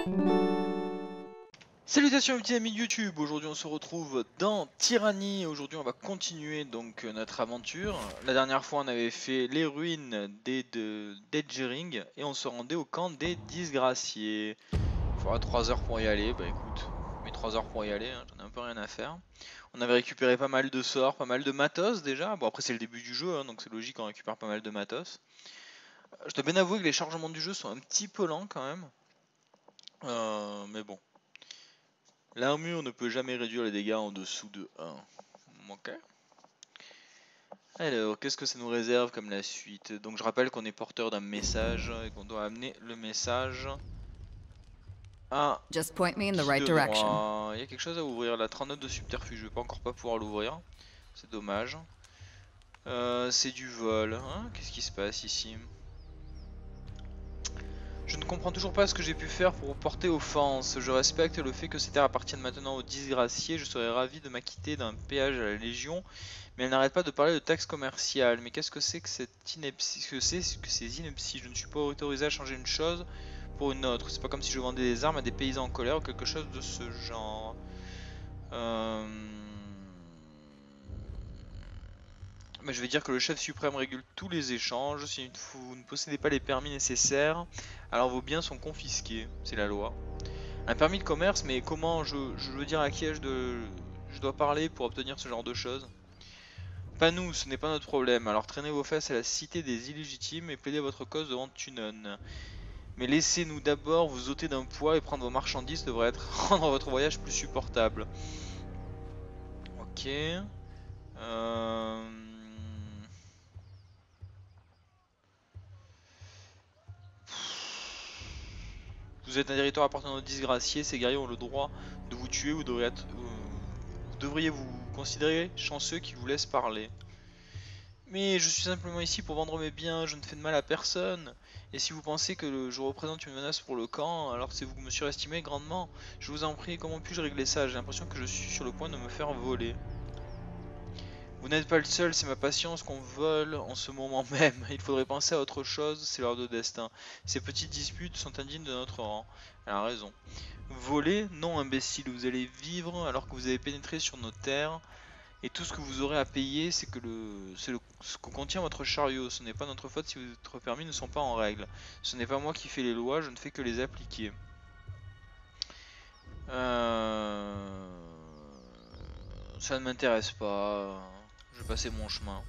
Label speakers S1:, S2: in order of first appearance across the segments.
S1: Salutations petits amis de YouTube, aujourd'hui on se retrouve dans Tyranny. Aujourd'hui on va continuer donc notre aventure. La dernière fois on avait fait les ruines d'Edgering et on se rendait au camp des disgraciés. Il faudra 3 heures pour y aller, bah écoute, mais 3 heures pour y aller, hein, j'en ai un peu rien à faire. On avait récupéré pas mal de sorts, pas mal de matos déjà. Bon après c'est le début du jeu, hein, donc c'est logique qu'on récupère pas mal de matos. Je dois bien avouer que les chargements du jeu sont un petit peu lents quand même. Mais bon. L'armure ne peut jamais réduire les dégâts en dessous de 1. Ok. Alors, qu'est-ce que ça nous réserve comme la suite? Donc je rappelle qu'on est porteur d'un message et qu'on doit amener le message à
S2: Just point me in the
S1: qui
S2: right
S1: de
S2: direction.
S1: droit. Il y a quelque chose à ouvrir, la 39 de subterfuge, je vais pas encore pas pouvoir l'ouvrir. C'est dommage. C'est du vol. Hein, qu'est-ce qui se passe ici? Je ne comprends toujours pas ce que j'ai pu faire pour vous porter offense. Je respecte le fait que ces terres appartiennent maintenant aux disgraciés. Je serais ravi de m'acquitter d'un péage à la Légion. Mais elle n'arrête pas de parler de taxes commerciales. Mais qu'est-ce que c'est que cette ineptie, que ces inepties? Je ne suis pas autorisé à changer une chose pour une autre. C'est pas comme si je vendais des armes à des paysans en colère ou quelque chose de ce genre. Mais je vais dire que le chef suprême régule tous les échanges. Si vous ne possédez pas les permis nécessaires, alors vos biens sont confisqués. C'est la loi. Un permis de commerce, mais comment je veux dire à qui je dois parler pour obtenir ce genre de choses? Pas nous, ce n'est pas notre problème. Alors traînez vos fesses à la cité des illégitimes et plaidez votre cause devant Tunon. Mais laissez-nous d'abord vous ôter d'un poids et prendre vos marchandises devrait rendre votre voyage plus supportable. Ok. Vous êtes un territoire appartenant aux disgraciés, ces guerriers ont le droit de vous tuer, vous devriez vous considérer chanceux qu'ils vous laissent parler. Mais je suis simplement ici pour vendre mes biens, je ne fais de mal à personne. Et si vous pensez que je représente une menace pour le camp, alors c'est vous me surestimez grandement. Je vous en prie, comment puis-je régler ça? J'ai l'impression que je suis sur le point de me faire voler. Vous n'êtes pas le seul, c'est ma patience qu'on vole en ce moment même. Il faudrait penser à autre chose, c'est l'heure de destin. Ces petites disputes sont indignes de notre rang. Elle a raison. Voler? Non, imbécile, vous allez vivre alors que vous avez pénétré sur nos terres. Et tout ce que vous aurez à payer, c'est ce que contient votre chariot. Ce n'est pas notre faute si votre permis ne sont pas en règle. Ce n'est pas moi qui fais les lois, je ne fais que les appliquer. Ça ne m'intéresse pas. Je vais passer mon chemin.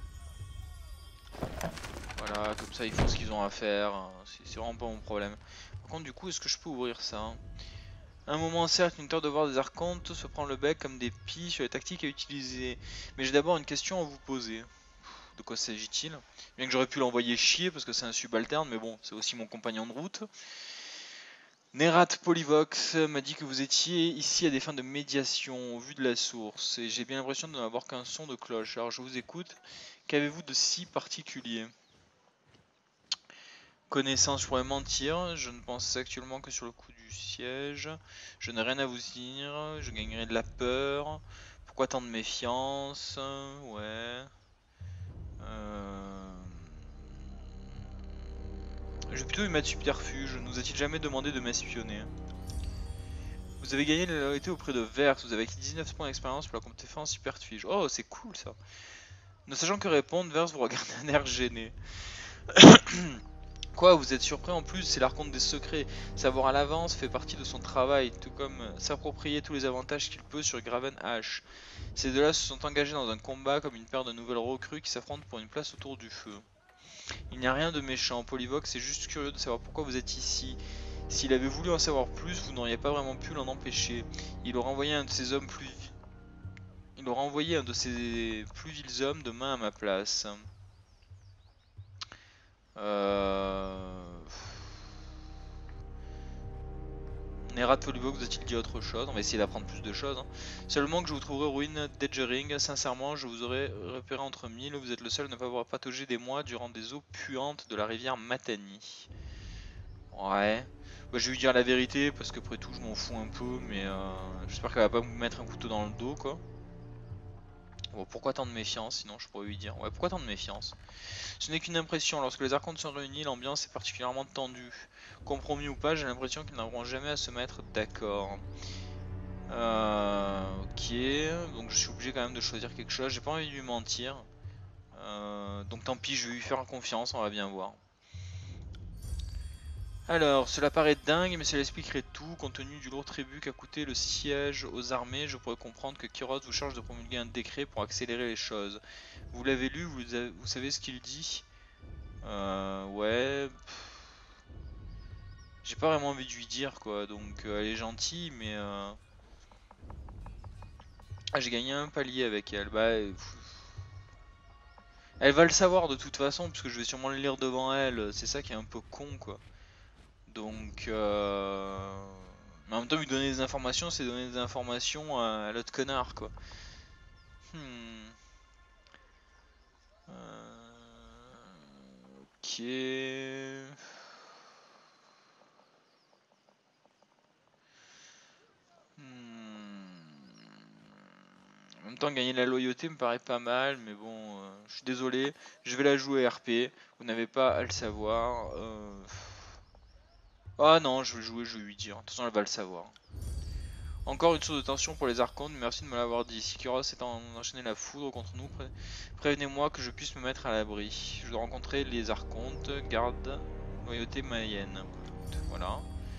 S1: Voilà, comme ça ils font ce qu'ils ont à faire. C'est vraiment pas mon problème. Par contre, du coup, est-ce que je peux ouvrir ça? Un moment certes, une terre de voir des archontes se prend le bec comme des pies sur les tactiques à utiliser. Mais j'ai d'abord une question à vous poser. De quoi s'agit-il? Bien que j'aurais pu l'envoyer chier parce que c'est un subalterne, mais bon, c'est aussi mon compagnon de route. Nerat Polyvox m'a dit que vous étiez ici à des fins de médiation au vu de la source, et j'ai bien l'impression de n'avoir qu'un son de cloche. Alors je vous écoute. Qu'avez-vous de si particulier? Connaissance, je pourrais mentir. Je ne pense actuellement que sur le coup du siège. Je n'ai rien à vous dire. Je gagnerai de la peur. Pourquoi tant de méfiance? Ouais. Je vais plutôt lui mettre subterfuge. Nous a-t-il jamais demandé de m'espionner? Vous avez gagné la loyauté auprès de Verse. Vous avez acquis 19 points d'expérience pour la compétence subterfuge. Oh, c'est cool ça. Ne sachant que répondre, Verse vous regarde d'un air gêné. Quoi, vous êtes surpris en plus? C'est l'archonte des secrets. Savoir à l'avance fait partie de son travail, tout comme s'approprier tous les avantages qu'il peut sur Graven H. Ces deux-là se sont engagés dans un combat comme une paire de nouvelles recrues qui s'affrontent pour une place autour du feu. Il n'y a rien de méchant, Polyvox, c'est juste curieux de savoir pourquoi vous êtes ici. S'il avait voulu en savoir plus, vous n'auriez pas vraiment pu l'en empêcher. Il aurait envoyé un de ses hommes plus... Il aurait envoyé un de ses plus vils hommes de main à ma place. Nerat Polyvox doit-il dire autre chose? On va essayer d'apprendre plus de choses. Hein. Seulement que je vous trouverai ruine d'Edgering. Sincèrement, je vous aurais repéré entre mille. Vous êtes le seul à ne pas avoir pataugé des mois durant des eaux puantes de la rivière Matani. Ouais. Bah, je vais lui dire la vérité parce qu'après tout, je m'en fous un peu. Mais j'espère qu'elle va pas me mettre un couteau dans le dos, quoi. Bon, pourquoi tant de méfiance? Sinon je pourrais lui dire. Ouais, pourquoi tant de méfiance? Ce n'est qu'une impression. Lorsque les archontes sont réunis, l'ambiance est particulièrement tendue. Compromis ou pas, j'ai l'impression qu'ils n'arriveront jamais à se mettre d'accord. Ok, donc je suis obligé quand même de choisir quelque chose. J'ai pas envie de lui mentir. Donc tant pis, je vais lui faire confiance, on va bien voir. Alors, cela paraît dingue, mais cela expliquerait tout. Compte tenu du lourd tribut qu'a coûté le siège aux armées, je pourrais comprendre que Kyros vous charge de promulguer un décret pour accélérer les choses. Vous l'avez lu, vous savez ce qu'il dit? Ouais. J'ai pas vraiment envie de lui dire quoi, donc elle est gentille, mais ah, j'ai gagné un palier avec elle. Bah, elle va le savoir de toute façon, puisque je vais sûrement le lire devant elle. C'est ça qui est un peu con quoi. Donc, mais en même temps, lui donner des informations, c'est donner des informations à l'autre connard, quoi. Hmm. Ok. En même temps, gagner la loyauté me paraît pas mal, mais bon, je suis désolé, je vais la jouer RP. Vous n'avez pas à le savoir. Ah non, je vais jouer, je vais lui dire. De toute façon, elle va le savoir. Encore une source de tension pour les archontes, merci de me l'avoir dit. Si Kyros est enchaîné la foudre contre nous, prévenez-moi que je puisse me mettre à l'abri. Je dois rencontrer les archontes, garde, loyauté Mayenne. Voilà.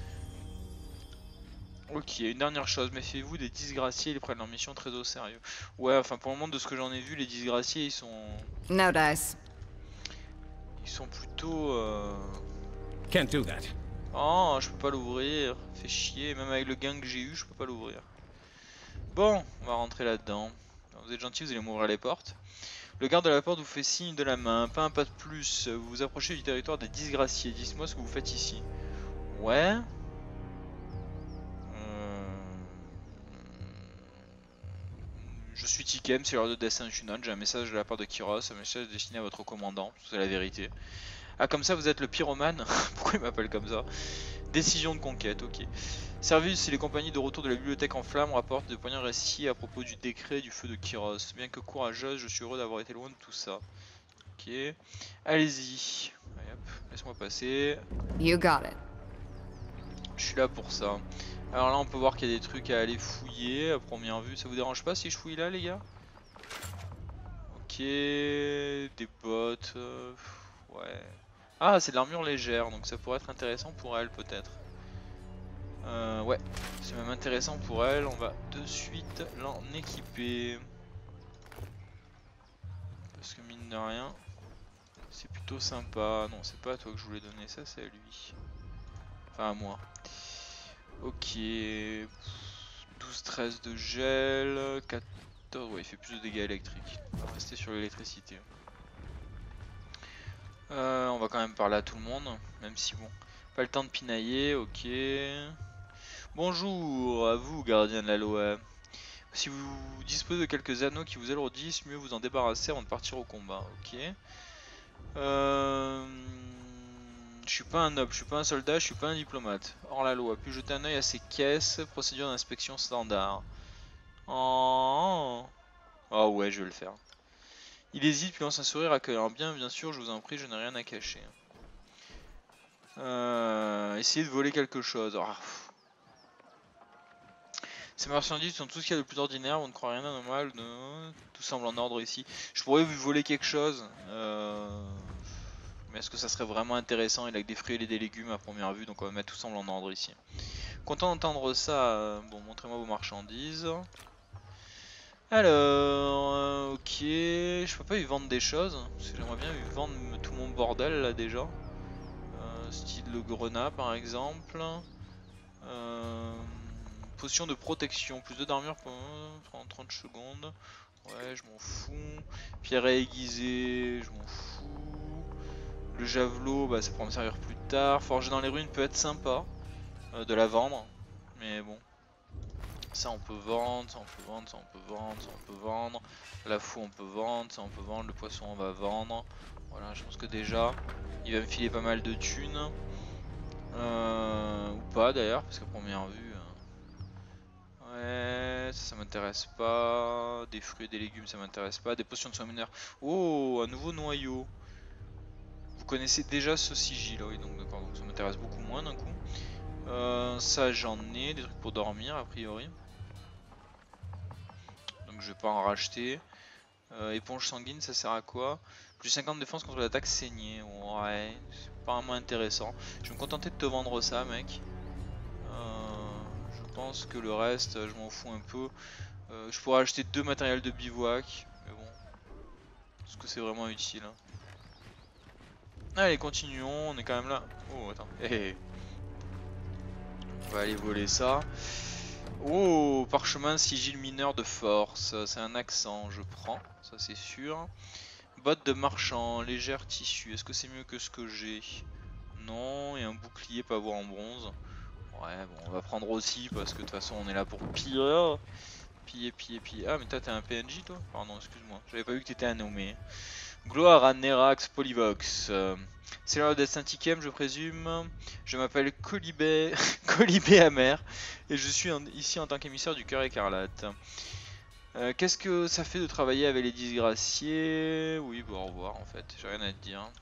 S1: Ok, une dernière chose, méfiez-vous des disgraciés, ils prennent leur mission très au sérieux. Ouais, enfin pour le moment de ce que j'en ai vu, les disgraciés ils sont...
S2: No dice.
S1: Ils sont plutôt...
S3: Can't do that.
S1: Oh, je peux pas l'ouvrir, fait chier, même avec le gain que j'ai eu, je peux pas l'ouvrir. Bon, on va rentrer là-dedans. Vous êtes gentil, vous allez m'ouvrir les portes. Le garde de la porte vous fait signe de la main, pas un pas de plus. Vous vous approchez du territoire des disgraciés. Dites-moi ce que vous faites ici. Ouais. Je suis Tikem, c'est l'heure de Destination. J'ai un message de la part de Kyros, un message destiné à votre commandant. C'est la vérité. Ah, comme ça vous êtes le pyromane? Pourquoi il m'appelle comme ça? Décision de conquête, ok. Service, si les compagnies de retour de la bibliothèque en flammes rapportent de poignants récits à propos du décret du feu de Kyros. Bien que courageuse, je suis heureux d'avoir été loin de tout ça. Ok, allez-y. Laisse-moi passer.
S2: You got it.
S1: Je suis là pour ça. Alors là, on peut voir qu'il y a des trucs à aller fouiller à première vue. Ça vous dérange pas si je fouille là, les gars? Ok, des bottes. Ouais. Ah, c'est de l'armure légère, donc ça pourrait être intéressant pour elle, peut-être. Ouais, c'est même intéressant pour elle. On va de suite l'en équiper. Parce que mine de rien, c'est plutôt sympa. Non, c'est pas à toi que je voulais donner ça, c'est à lui. Enfin, à moi. Ok. 12-13 de gel. 14. Ouais, il fait plus de dégâts électriques. On va rester sur l'électricité. On va quand même parler à tout le monde. Même si, bon, pas le temps de pinailler. Ok. Bonjour à vous, gardien de la loi. Si vous disposez de quelques anneaux qui vous alourdissent, mieux vous en débarrasser avant de partir au combat. Ok. Je suis pas un noble, je suis pas un soldat, je suis pas un diplomate. Hors la loi. Puis jeter un œil à ces caisses. Procédure d'inspection standard. Oh. Oh ouais, je vais le faire. Il hésite puis lance un sourire accueillant. Bien sûr, je vous en prie, je n'ai rien à cacher. Essayez de voler quelque chose. Oh. Ces marchandises sont tout ce qu'il y a de plus ordinaire, on ne croit rien d'anormal, tout semble en ordre ici. Je pourrais vous voler quelque chose, mais est-ce que ça serait vraiment intéressant? Il a que des fruits et des légumes à première vue, donc on va mettre tout semble en ordre ici. Content d'entendre ça, bon, montrez-moi vos marchandises. Alors, ok, je peux pas lui vendre des choses, parce que j'aimerais bien lui vendre tout mon bordel là déjà. Style le grenat par exemple. Potion de protection, plus 2 d'armure pendant 30 secondes. Ouais, je m'en fous. Pierre aiguisée, je m'en fous. Le javelot, bah, ça pourra me servir plus tard. Forger dans les ruines peut être sympa de la vendre. Mais bon. Ça on peut vendre, ça on peut vendre, ça on peut vendre, ça on peut vendre. La fou on peut vendre, ça on peut vendre. Le poisson on va vendre. Voilà, je pense que déjà, il va me filer pas mal de thunes. Ou pas d'ailleurs, parce qu'à première vue... Ouais, ça m'intéresse pas. Des fruits et des légumes, ça m'intéresse pas. Des potions de soins mineurs. Oh, un nouveau noyau. Vous connaissez déjà ce sigil, oui, donc d'accord, ça m'intéresse beaucoup moins d'un coup. Ça j'en ai, des trucs pour dormir a priori. Donc je vais pas en racheter. Éponge sanguine, ça sert à quoi? Plus 50 de défense contre l'attaque saignée. Ouais, c'est pas vraiment intéressant. Je vais me contenter de te vendre ça, mec. Je pense que le reste, je m'en fous un peu. Je pourrais acheter 2 matériels de bivouac, mais bon, est-ce que c'est vraiment utile? Allez, continuons, on est quand même là. Oh, attends, on va aller voler ça. Oh, parchemin sigil mineur de force, c'est un accent, je prends, ça c'est sûr. Botte de marchand, légère tissu, est-ce que c'est mieux que ce que j'ai? Non, et un bouclier pavois en bronze. Ouais, bon, on va prendre aussi parce que de toute façon on est là pour piller. Piller. Ah, mais toi t'es un PNJ toi? Pardon, excuse-moi, j'avais pas vu que t'étais un nommé. Gloire à Nerax Polyvox. C'est l'heure d'être Saint-Ikem, je présume. Je m'appelle Colibé, Colibé Amer et je suis ici en tant qu'émissaire du cœur écarlate. Qu'est-ce que ça fait de travailler avec les disgraciés? Oui, bon, au revoir en fait, j'ai rien à te dire.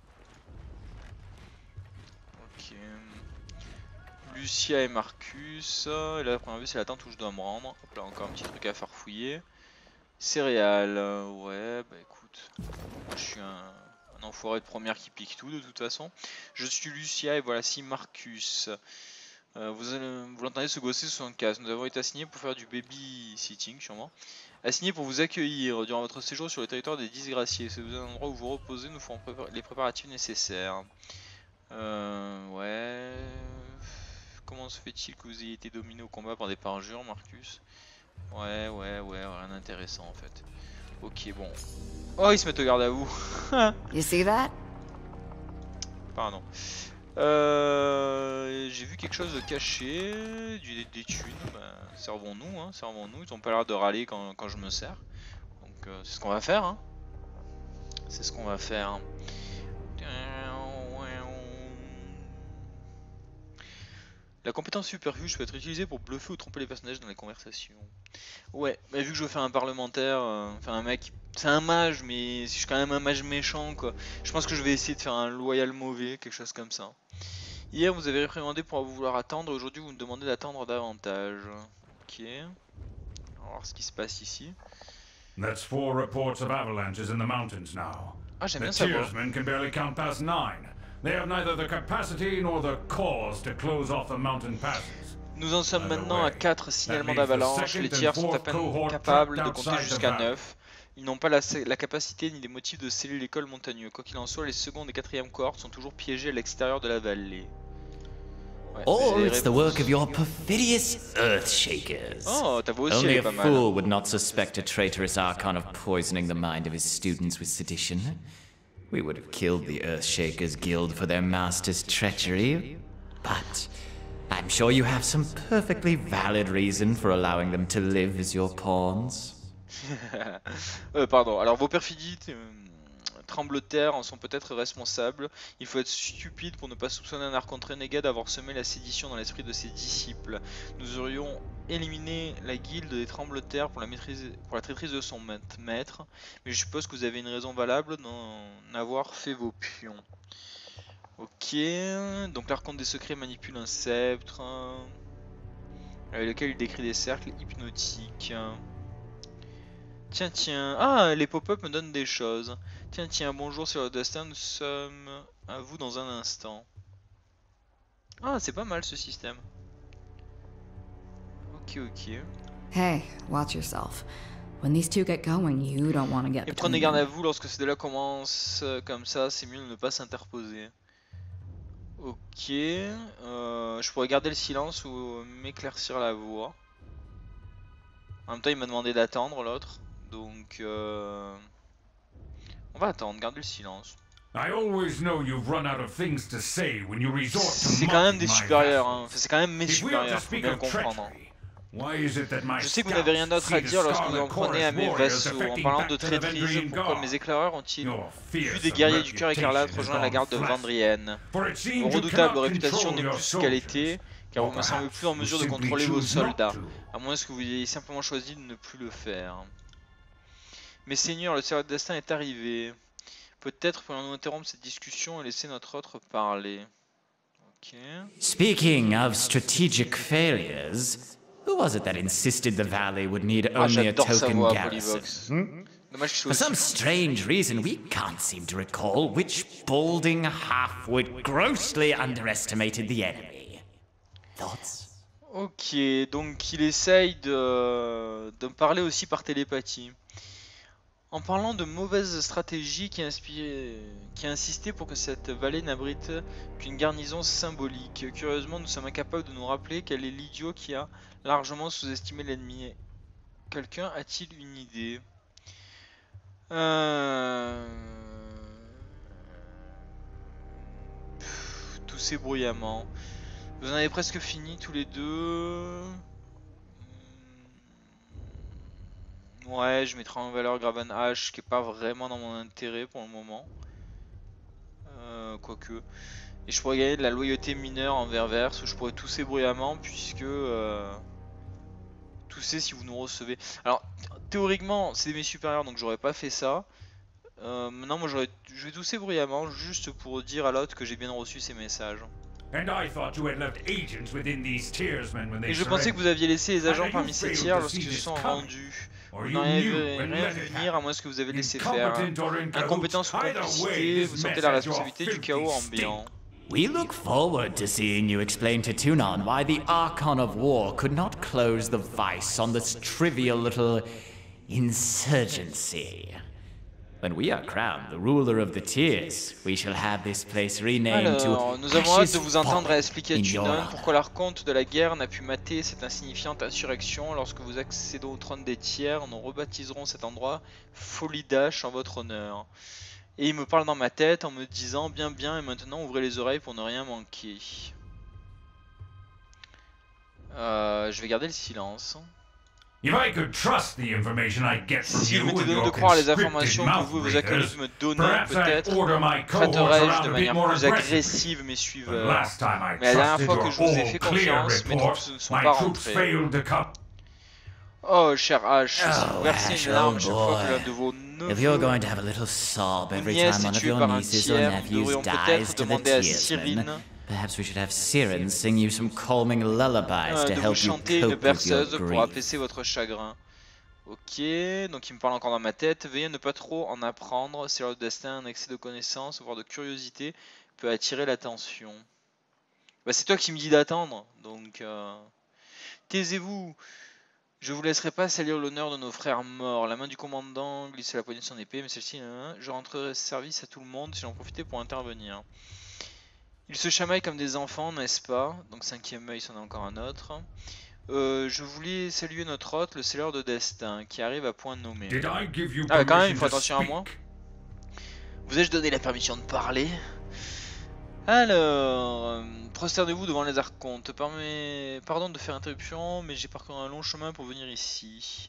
S1: Ok. Lucia et Marcus. Et là, la première vue, c'est la tente où je dois me rendre. Hop là, encore un petit truc à farfouiller. Céréales. Ouais, bah écoute. Moi, je suis un enfoiré de première qui pique tout de toute façon. Je suis Lucia et voilà si Marcus. Vous l'entendez se gosser sous son casque. Nous avons été assignés pour faire du babysitting, sûrement. Assignés pour vous accueillir durant votre séjour sur le territoire des disgraciés. C'est un endroit où vous reposez, nous ferons les préparatifs nécessaires. Ouais. Comment se fait-il que vous ayez été dominé au combat par des parjures, Marcus? Ouais, rien d'intéressant en fait. Ok, bon. Oh, ils se mettent au garde à vous.
S2: You see that?
S1: Pardon. J'ai vu quelque chose de caché, des thunes. Bah, servons-nous, hein, servons-nous. Ils ont pas l'air de râler quand je me sers. Donc c'est ce qu'on va faire. Hein. C'est ce qu'on va faire. La compétence superfuge peut être utilisée pour bluffer ou tromper les personnages dans les conversations. Ouais, mais vu que je veux faire un parlementaire, enfin un mec, c'est un mage, mais je suis quand même un mage méchant quoi. Je pense que je vais essayer de faire un loyal mauvais, quelque chose comme ça. Hier vous avez réprimandé pour vouloir attendre, aujourd'hui vous me demandez d'attendre davantage. Ok. On va voir ce qui se passe ici.
S4: That's 4 reports of avalanches in the mountains now.
S1: Ah, j'aime bien
S4: The
S1: savoir.
S4: Tearsmen can barely count past 9. They have neither the capacity nor the cause to close off the mountain passes.
S1: Nous en sommes maintenant à 4 signalements d'avalanche, les tiers sont à peine capables de compter jusqu'à 9. Ils n'ont pas la capacité ni les motifs de sceller l'école montagneux. Quoi qu'il en soit, les secondes et quatrièmes cohortes sont toujours piégées à l'extérieur de la vallée. Ouais,
S5: Or it's the work of your perfidious Earthshakers.
S1: Oh, ta voix aussi
S5: Only
S1: elle est
S5: a
S1: pas mal.
S5: fool would not suspect a traitorous Archon of poisoning the mind of his students with sedition. We would have killed the Earthshakers Guild for their master's treachery, but I'm sure you have some perfectly valid reason for allowing them to live as your pawns.
S1: Pardon, alors vos perfidies tremblotaires en sont peut-être responsables. Il faut être stupide pour ne pas soupçonner un archon renégat d'avoir semé la sédition dans l'esprit de ses disciples. Nous aurions éliminé la guilde des tremblotaires pour la traîtrise de son maître, mais je suppose que vous avez une raison valable d'en avoir fait vos pions. Ok, donc l'archonte des secrets manipule un sceptre avec lequel il décrit des cercles hypnotiques. Tiens, ah, les pop-up me donnent des choses. Tiens, bonjour, c'est le destin, nous sommes à vous dans un instant. Ah, c'est pas mal ce système. Ok.
S2: Hey, watch yourself. When these two get going, you don't want to get
S1: Et
S2: between
S1: prenez garde à
S2: them.
S1: vous lorsque ces deux-là commencent comme ça, c'est mieux de ne pas s'interposer. Ok, je pourrais garder le silence ou m'éclaircir la voix. En même temps, il m'a demandé d'attendre l'autre, donc on va attendre, garder le silence.
S4: I always know you've run out of things to say when you resort to
S1: C'est quand même des
S4: mocking my
S1: supérieurs, hein.
S4: vassals.
S1: Enfin, c'est quand même mes
S4: If we are to
S1: supérieurs, faut
S4: speak
S1: bien
S4: of
S1: le comprendre. hein.
S4: treachery, why is it that my
S1: Je sais que vous n'avez rien d'autre à dire lorsque vous en prenez à mes vassaux. En parlant de traîtrise, pourquoi mes éclaireurs ont-ils vu des guerriers du cœur écarlate rejoindre la garde de Vendrienne? Vos redoutables réputation n'est plus ce qu'elle était, car vous me semblez plus en mesure de contrôler vos soldats. À moins que vous ayez simplement choisi de ne plus le faire. Mais seigneur, le Seigneur de Destin est arrivé. Peut-être pourrions-nous interrompre cette discussion et laisser notre hôte parler. Ok.
S5: Speaking of strategic failures, who was it that insisted the valley would need
S1: Ah,
S5: only a
S1: j'adore sa
S5: token
S1: voix,
S5: garrison?
S1: Polyvox. Dommage qu'il soit
S5: For some
S1: aussi...
S5: strange reason, we can't seem to recall which balding halfwit grossly underestimated the enemy. Thoughts?
S1: Ok, donc il essaye de me parler aussi par télépathie. En parlant de mauvaise stratégie qui a insisté pour que cette vallée n'abrite qu'une garnison symbolique. Curieusement, nous sommes incapables de nous rappeler quel est l'idiot qui a largement sous-estimé l'ennemi. Quelqu'un a-t-il une idée? Toussez bruyamment. Vous en avez presque fini tous les deux. Ouais, je mettrai en valeur Graven H, qui est pas vraiment dans mon intérêt pour le moment. Quoique. Et je pourrais gagner de la loyauté mineure envers Verse, où je pourrais tousser bruyamment, puisque... tousser si vous nous recevez. Alors, théoriquement, c'est mes supérieurs, donc j'aurais pas fait ça. Maintenant, moi, je vais tousser bruyamment, juste pour dire à l'autre que j'ai bien reçu ces messages. Et je pensais que vous aviez laissé les agents parmi ces tiers lorsqu'ils se sont rendus. Vous n'auriez rien vu venir à moins que vous avez laissé faire. Incompétence ou complicité, vous sentez la responsabilité du chaos ambiant.
S5: We look forward to seeing you explain to Tunon why the Archon of War could not close the vice on this trivial little insurgency. When we are crowned the ruler of the Tears, we shall have this place renamed to
S1: nous avons hâte de vous entendre
S5: Fallen
S1: expliquer à
S5: in your
S1: Tunon
S5: honor.
S1: pourquoi l'archonte de la guerre n'a pu mater cette insignifiante insurrection. Lorsque vous accédons au trône des tiers, nous rebaptiserons cet endroit Folidash en votre honneur. Et il me parle dans ma tête en me disant bien et maintenant ouvrez les oreilles pour ne rien manquer. Je vais garder le silence.
S4: If I could trust the information I get from
S1: S'il
S4: you
S1: m'était
S4: with
S1: donné de
S4: your
S1: croire les
S4: conscripted
S1: informations que vous et vos acolytes
S4: mouthbreathers,
S1: me donnez,
S4: perhaps I'd
S1: peut-être
S4: order my cohorts
S1: traiterais-je
S4: around
S1: de
S4: a bit
S1: manière
S4: more
S1: plus
S4: aggressively.
S1: agressive mes
S4: But
S1: suiveurs.
S4: last time I
S1: Mais la dernière
S4: trusted
S1: fois que
S4: your
S1: je vous ai
S4: all
S1: fait
S4: clear
S1: confiance, mes
S4: report,
S1: troupes ne sont
S4: my
S1: pas
S4: troops
S1: rentrées.
S4: failed to come.
S1: Oh, cher H, si vous
S5: Oh,
S1: versez
S5: Ash,
S1: une larme
S5: oh
S1: chaque fois que
S5: boy.
S1: l'un de vos
S5: If you're
S1: neveux
S5: going to have a little sob every
S1: nièce
S5: time
S1: est
S5: one of
S1: tué
S5: your
S1: par un
S5: nieces or
S1: tiers, nous
S5: nephews
S1: devrions
S5: dies
S1: peut-être
S5: to the
S1: demander à
S5: Tearsmen,
S1: Cyrine
S5: perhaps we should have Siren sing you some calming lullabies to
S1: de vous
S5: help you
S1: chanter une
S5: cope with your
S1: berceuse pour
S5: grief.
S1: apaiser votre chagrin. Ok, donc il me parle encore dans ma tête. Veuillez ne pas trop en apprendre. C'est leur destin, un excès de connaissance, voire de curiosité, peut attirer l'attention. Bah, c'est toi qui me dis d'attendre, donc taisez-vous. Je vous laisserai pas salir l'honneur de nos frères morts. La main du commandant glisse la poignée de son épée, mais celle-ci, je rentrerai service à tout le monde si j'en profitais pour intervenir. Ils se chamaillent comme des enfants, n'est-ce pas? Donc cinquième œil, c'en est encore un autre. Je voulais saluer notre hôte, le Seigneur de Destin, qui arrive à point nommé.
S4: Did I give you
S1: Ah, quand même, il
S4: permission
S1: faut
S4: to
S1: attention à moi.
S4: speak?
S1: Vous ai-je donné la permission de parler? Alors, prosternez-vous devant les archontes. Pardon de faire interruption, mais j'ai parcouru un long chemin pour venir ici.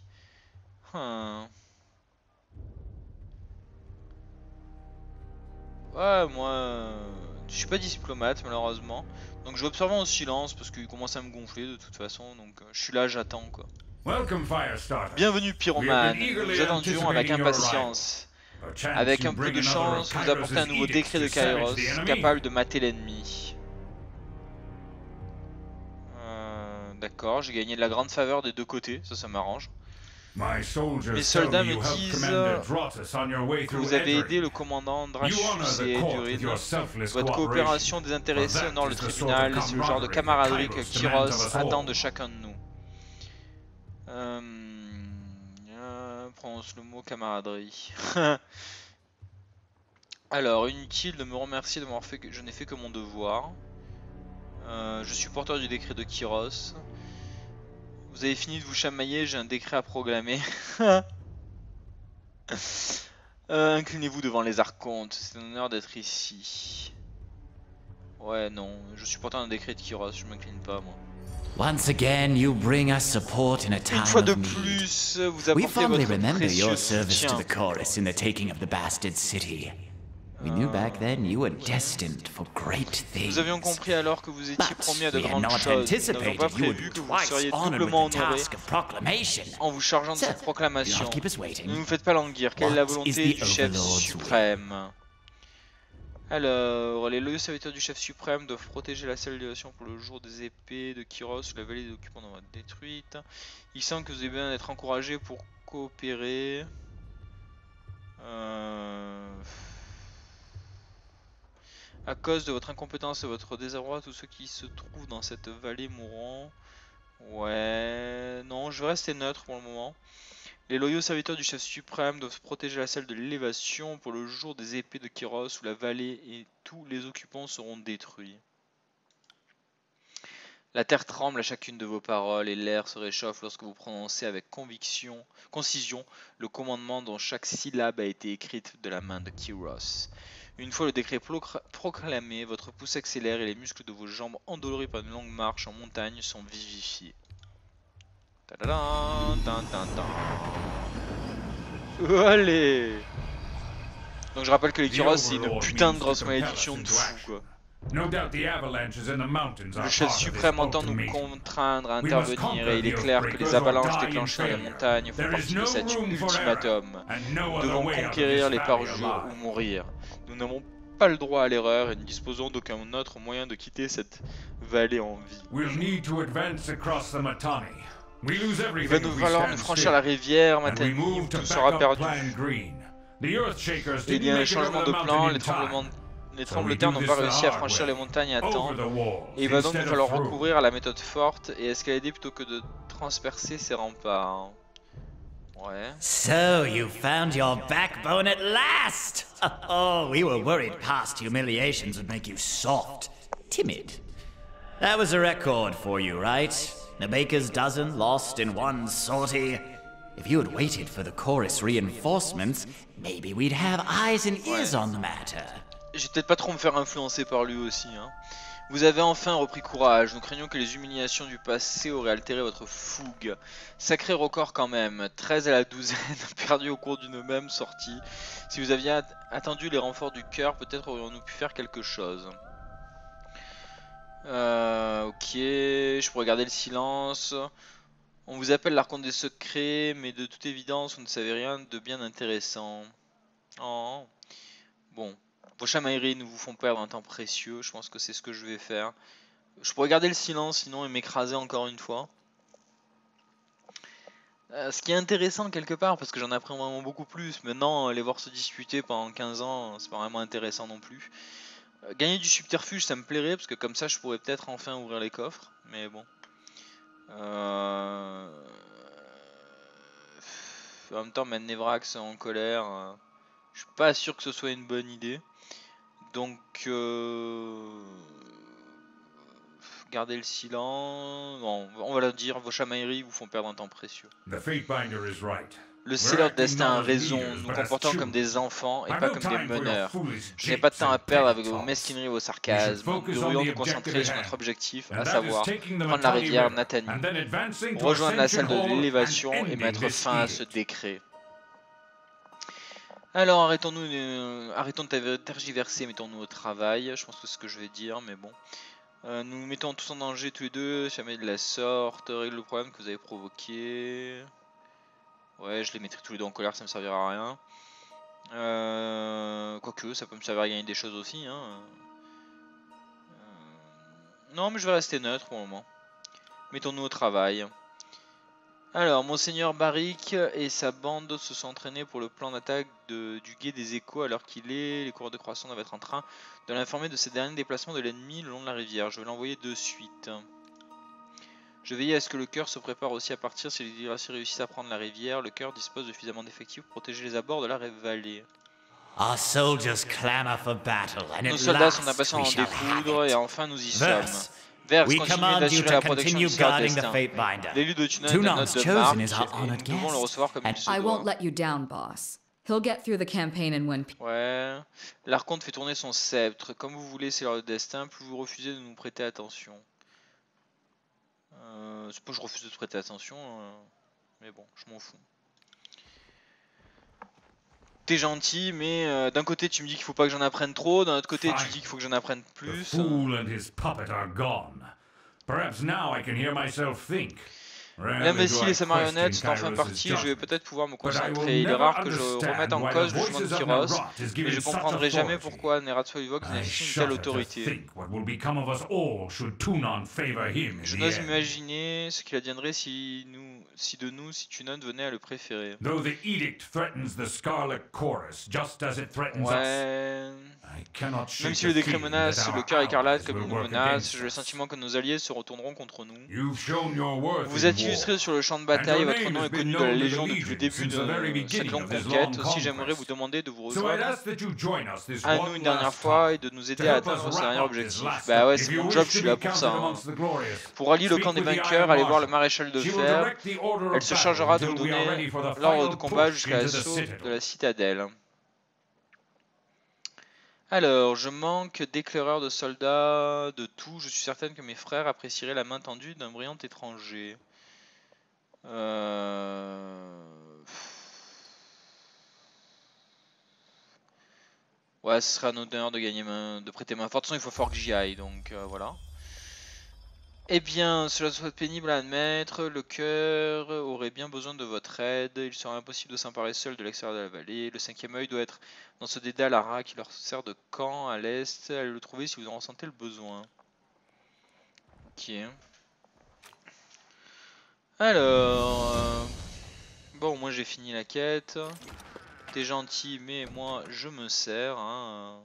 S1: Ouais, moi, je suis pas diplomate malheureusement. Donc je vais observer en silence parce qu'il commence à me gonfler de toute façon. Donc je suis là, j'attends quoi.
S4: Welcome, Firestarter.
S1: Bienvenue Pyromane,
S4: We have been
S1: nous
S4: eagerly
S1: attendions avec
S4: anticipating your
S1: impatience.
S4: Perchance
S1: Avec
S4: you
S1: un peu
S4: bring
S1: de
S4: another
S1: chance,
S4: of
S1: vous apportez un
S4: Kairos'
S1: nouveau
S4: edicts
S1: décret de
S4: to savage
S1: Kairos,
S4: the enemy.
S1: capable de mater l'ennemi. D'accord, j'ai gagné de la grande faveur des deux côtés, ça m'arrange.
S4: My soldiers
S1: Mes
S4: tell
S1: soldats
S4: me
S1: me
S4: you helped
S1: disent
S4: Commander Drotus on your way
S1: que
S4: through
S1: vous avez
S4: Edric.
S1: aidé le commandant
S4: You
S1: Drachus
S4: honor
S1: et
S4: the court with
S1: Edurine.
S4: your selfless
S1: Votre coopération
S4: cooperation.
S1: désintéressée
S4: For that
S1: honore le
S4: is the sort of
S1: tribunal et c'est le genre de camaraderie que
S4: camaraderie that Kairos
S1: Kyros
S4: demands of us all.
S1: attend de chacun de nous. Prononce le mot camaraderie. Alors, inutile de me remercier de m'avoir fait que je n'ai fait que mon devoir. Je suis porteur du décret de Kyros. Vous avez fini de vous chamailler, j'ai un décret à proclamer. Inclinez-vous devant les archontes, c'est un honneur d'être ici. Ouais, non, je suis porteur d'un décret de Kyros, je m'incline pas moi.
S5: Once again, you bring us support in a time
S1: Une fois de
S5: of need.
S1: plus, vous
S5: We
S1: apportez
S5: fondly
S1: votre
S5: remember
S1: précieux
S5: your service to
S1: soutien.
S5: the chorus in the taking of the bastard city. We knew back then you were destined for great things.
S1: Nous avions compris alors que vous étiez promis à de
S5: We had
S1: grandes
S5: not
S1: choses. Nous n'avions pas
S5: anticipated you would
S1: prévu
S5: be
S1: que vous
S5: twice
S1: seriez
S5: honored
S1: doublement
S5: with the
S1: honoré
S5: task of proclamation.
S1: en vous chargeant de cette
S5: Do
S1: proclamation.
S5: not keep us waiting.
S1: Ne nous faites pas languir. Quelle est la
S5: What is
S1: volonté
S5: the
S1: du chef
S5: Overlord's
S1: suprême? Alors, les loyaux serviteurs du chef suprême doivent protéger la civilisation pour le jour des épées de Kyros, la vallée des occupants doit être détruite. Il semble que vous avez besoin d'être encouragé pour coopérer. À cause de votre incompétence et votre désarroi, tous ceux qui se trouvent dans cette vallée mourront. Ouais, non, je vais rester neutre pour le moment. Les loyaux serviteurs du chef suprême doivent protéger la salle de l'élévation pour le jour des épées de Kyros où la vallée et tous les occupants seront détruits. La terre tremble à chacune de vos paroles et l'air se réchauffe lorsque vous prononcez avec concision le commandement dont chaque syllabe a été écrite de la main de Kyros. Une fois le décret proclamé, votre pouce accélère et les muscles de vos jambes endoloris par une longue marche en montagne sont vivifiés. Allez! Donc je rappelle que les Kyros c'est une putain de grosse malédiction de fou quoi. Le chef suprême entend nous contraindre à intervenir et il est clair que les avalanches déclenchées dans les montagnes font partie de cet ultimatum. Nous devons conquérir les parjures ou mourir. Nous n'avons pas le droit à l'erreur et ne disposons d'aucun autre moyen de quitter cette vallée en vie. Il va nous falloir nous franchir la rivière Matani où tout sera perdu. Il y a un changement de plan, les tremblements n'ont pas réussi à franchir les montagnes à temps. Et il va donc nous falloir recourir à la méthode forte et escalader plutôt que de transpercer ces remparts. Ouais.
S5: So you found your backbone at last! Oh, we were worried past humiliations would make you soft, timid. That was a record for you, right? The baker's dozen lost in one sortie. If you had waited for the chorus reinforcements, maybe we'd have eyes and ears on the matter.
S1: Je vais peut-être pas trop me faire influencer par lui aussi, hein. Vous avez enfin repris courage, nous craignons que les humiliations du passé auraient altéré votre fougue. Sacré record quand même, 13 à la douzaine, perdus au cours d'une même sortie. Si vous aviez attendu les renforts du cœur, peut-être aurions-nous pu faire quelque chose. Ok, je pourrais garder le silence. On vous appelle l'archonte des secrets, mais de toute évidence, vous ne savez rien de bien intéressant. Oh. Bon. Vos chamailleries nous vous font perdre un temps précieux, je pense que c'est ce que je vais faire. Je pourrais garder le silence sinon et m'écraser encore une fois. Ce qui est intéressant quelque part, parce que j'en apprends vraiment beaucoup plus. Maintenant, les voir se disputer pendant 15 ans, c'est pas vraiment intéressant non plus. Gagner du subterfuge, ça me plairait, parce que comme ça, je pourrais peut-être enfin ouvrir les coffres. Mais bon. En même temps, mettre Nevrax en colère, je suis pas sûr que ce soit une bonne idée. Donc, gardez le silence. Bon, on va leur dire, vos chamailleries vous font perdre un temps précieux. Le scelleur de destin a raison, nous comportons comme des enfants et pas comme des meneurs. Je n'ai pas de temps à perdre avec vos mesquineries et vos sarcasmes. Nous devrions nous concentrer sur notre objectif, à savoir prendre la rivière Natani, rejoindre la salle de l'élévation et mettre fin à ce décret. Alors arrêtons de tergiverser, mettons-nous au travail, je pense que c'est ce que je vais dire, mais bon. Nous mettons tous en danger tous les deux, jamais de la sorte, règle le problème que vous avez provoqué. Ouais, je les mettrai tous les deux en colère, ça me servira à rien. Quoique, ça peut me servir à gagner des choses aussi. Hein. Non, mais je vais rester neutre pour le moment. Mettons-nous au travail. Alors, Monseigneur Barrick et sa bande se sont entraînés pour le plan d'attaque du guet des échos alors qu'il est. Les coureurs de croissance doivent être en train de l'informer de ces derniers déplacements de l'ennemi le long de la rivière. Je vais l'envoyer de suite. Je veillais à ce que le cœur se prépare aussi à partir si les cuirassiers réussissent à prendre la rivière. Le cœur dispose de suffisamment d'effectifs pour protéger les abords de la vallée.
S5: Nos soldats
S1: sont impatients d'en découdre et enfin nous y sommes. Vers, continuez d'assurer la protection du scelleur destin. L'élu de Tunon est un hôte de marque et nous devons le recevoir comme il se
S2: I won't
S1: doit.
S2: let you down, boss. He'll get through the campaign and win.
S1: Ouais. L'archonte fait tourner son sceptre. Comme vous voulez, c'est leur destin. Plus vous refusez de nous prêter attention. C'est pas que je refuse de te prêter attention, mais bon, je m'en fous. t'es gentil, mais d'un côté tu me dis qu'il faut pas que j'en apprenne trop, d'un autre côté tu dis qu'il faut que j'en apprenne
S4: The
S1: plus.
S4: fool and his puppet are gone. Perhaps now I can hear myself think.
S1: L'imbécile et sa marionnette sont enfin partis, je vais peut-être pouvoir me concentrer. Il est rare que je remette en cause le jugement de Kyros, mais je comprendrai jamais pourquoi Nerat Solivox nécessite une telle autorité. Je n'ose imaginer ce qu'il adviendrait si de nous, si Tunon venait à le préférer. Ouais... Même si le décret menace le cœur écarlate comme il nous menace, j'ai le sentiment que nos alliés se retourneront contre nous. Vous êtes illustré sur le champ de bataille, votre nom est connu de la Légion depuis le début de cette longue conquête. Aussi, j'aimerais vous demander de vous rejoindre à nous une dernière fois et de nous aider à atteindre ce dernier objectif. Bah ouais, c'est mon job, je suis là pour ça. Hein. Pour rallier le camp des vainqueurs, allez voir le maréchal de fer. Elle se chargera de vous donner l'ordre de combat jusqu'à l'assaut de la citadelle. Alors, je manque d'éclaireurs, de soldats, de tout. Je suis certaine que mes frères apprécieraient la main tendue d'un brillant étranger. Ouais, ce serait un honneur de gagner de prêter main forte. De toute façon, il faut fort que j'y aille, donc voilà. Eh bien, cela soit pénible à admettre, le cœur aurait bien besoin de votre aide, il serait impossible de s'emparer seul de l'extérieur de la vallée, le 5e œil doit être dans ce dédale à ras qui leur sert de camp à l'est, allez le trouver si vous en ressentez le besoin. Ok. Alors... bon, moi j'ai fini la quête, t'es gentil mais moi je me sers, hein.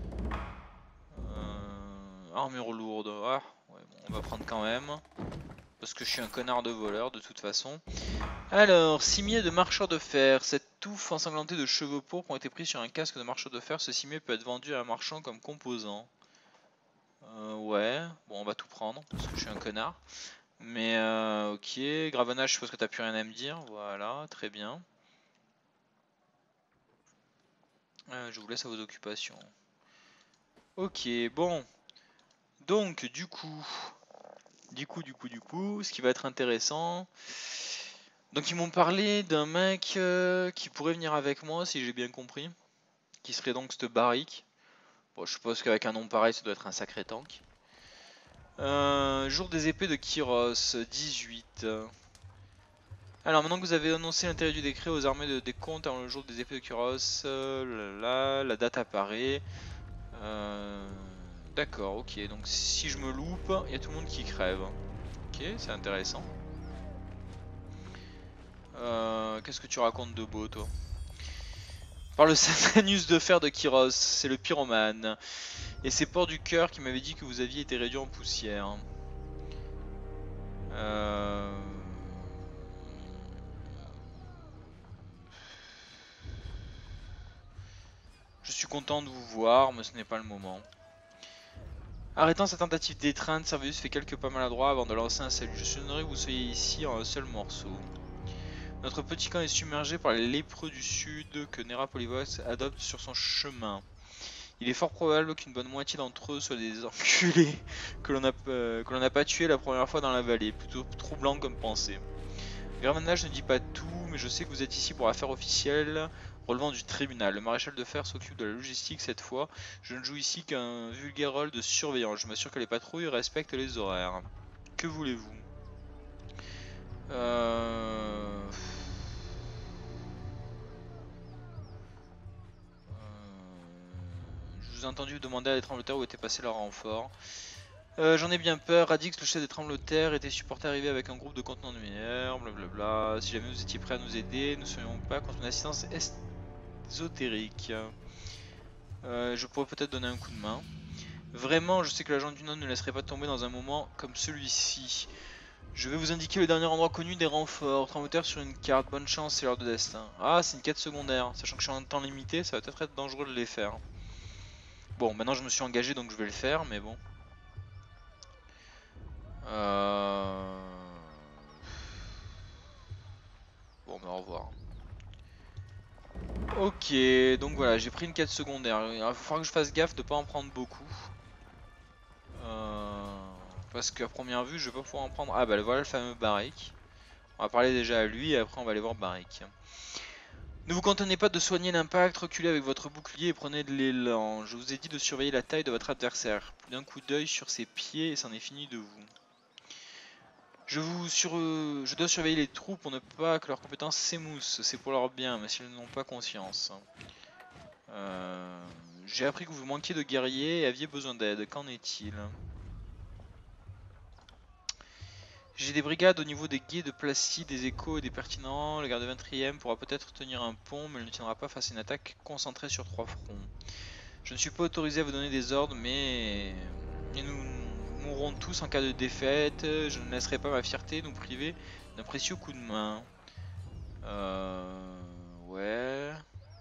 S1: Armure lourde, ah. Ouais, bon, on va prendre quand même, parce que je suis un connard de voleur de toute façon. Alors, cimier de marcheur de fer. Cette touffe ensanglantée de cheveux pourpres ont été pris sur un casque de marcheur de fer. Ce cimier peut être vendu à un marchand comme composant. Ouais, bon on va tout prendre, parce que je suis un connard. Mais ok, Gravonnage, je suppose que t'as plus rien à me dire. Voilà, très bien. Je vous laisse à vos occupations. Ok, bon. Donc du coup, ce qui va être intéressant. Donc ils m'ont parlé d'un mec qui pourrait venir avec moi si j'ai bien compris. Qui serait donc cette barrique. Bon, je suppose qu'avec un nom pareil ça doit être un sacré tank. Jour des épées de Kyros, 18. Alors maintenant que vous avez annoncé l'intérêt du décret aux armées de décompte avant le jour des épées de Kyros, la date apparaît. D'accord, ok, donc si je me loupe, il y a tout le monde qui crève. Ok, c'est intéressant. Qu'est-ce que tu racontes de beau, toi? Par le Satanius de fer de Kyros, c'est le pyromane. Et c'est Port du Cœur qui m'avait dit que vous aviez été réduit en poussière. Je suis content de vous voir, mais ce n'est pas le moment. Arrêtant sa tentative d'étreinte, Servius fait quelques pas maladroits avant de lancer un salut. Je souhaiterais que vous soyez ici en un seul morceau. Notre petit camp est submergé par les lépreux du sud que Nera Polyvox adopte sur son chemin. Il est fort probable qu'une bonne moitié d'entre eux soient des enculés que l'on n'a pas tué la première fois dans la vallée. Plutôt troublant comme pensée. Gravonnage ne dit pas tout, mais je sais que vous êtes ici pour affaires officielles relevant du tribunal. Le maréchal de fer s'occupe de la logistique cette fois. Je ne joue ici qu'un vulgaire rôle de surveillant. Je m'assure que les patrouilles respectent les horaires. Que voulez-vous? Je vous ai entendu demander à des tremblements où était passé leur renfort. J'en ai bien peur. Radix, le chef des tremblements, était supporté arriver avec un groupe de contenants de mineurs, blablabla. Si jamais vous étiez prêt à nous aider, nous ne serions pas contre une assistance ésotérique. Je pourrais peut-être donner un coup de main. Vraiment, je sais que l'agent du Nord ne laisserait pas tomber dans un moment comme celui-ci. Je vais vous indiquer le dernier endroit connu des renforts. Tremblements sur une carte. Bonne chance, c'est l'heure de destin. Ah, c'est une quête secondaire. Sachant que je suis en temps limité, ça va peut-être être dangereux de les faire. Bon, maintenant je me suis engagé donc je vais le faire, mais bon. Bon, mais au revoir. Ok, donc voilà, j'ai pris une quête secondaire. Il va falloir que je fasse gaffe de pas en prendre beaucoup. Parce qu'à première vue, je vais pas pouvoir en prendre. Ah bah voilà le fameux Barik. On va parler déjà à lui et après on va aller voir Barik. Ne vous contentez pas de soigner l'impact, reculez avec votre bouclier et prenez de l'élan. Je vous ai dit de surveiller la taille de votre adversaire. Plus d'un coup d'œil sur ses pieds et c'en est fini de vous. Je dois surveiller les troupes pour ne pas que leurs compétences s'émoussent. C'est pour leur bien, mais s'ils n'ont pas conscience. J'ai appris que vous manquiez de guerriers et aviez besoin d'aide. Qu'en est-il? J'ai des brigades au niveau des guets de Placide, des échos et des pertinents. Le garde 23e pourra peut-être tenir un pont, mais il ne tiendra pas face à une attaque concentrée sur 3 fronts. Je ne suis pas autorisé à vous donner des ordres, mais nous mourrons tous en cas de défaite. Je ne laisserai pas ma fierté nous priver d'un précieux coup de main. Ouais.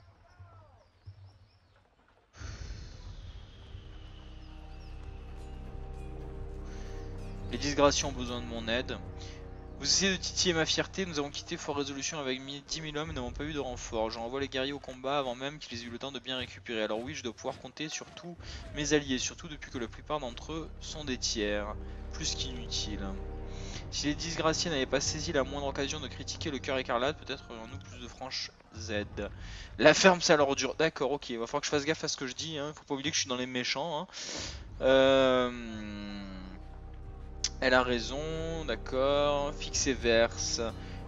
S1: Les disgraciés ont besoin de mon aide. Vous essayez de titiller ma fierté, nous avons quitté Fort Résolution avec 10 000 hommes et n'avons pas eu de renfort. Je renvoie les guerriers au combat avant même qu'ils aient eu le temps de bien récupérer. Alors oui, je dois pouvoir compter sur tous mes alliés, surtout depuis que la plupart d'entre eux sont des tiers. Plus qu'inutiles. Si les disgraciés n'avaient pas saisi la moindre occasion de critiquer le cœur écarlate, peut-être aurions-nous plus de franches aides. La ferme, ça leur dure. D'accord, ok, il va falloir que je fasse gaffe à ce que je dis. Faut pas oublier que je suis dans les méchants. Elle a raison, d'accord. Fixe et verse.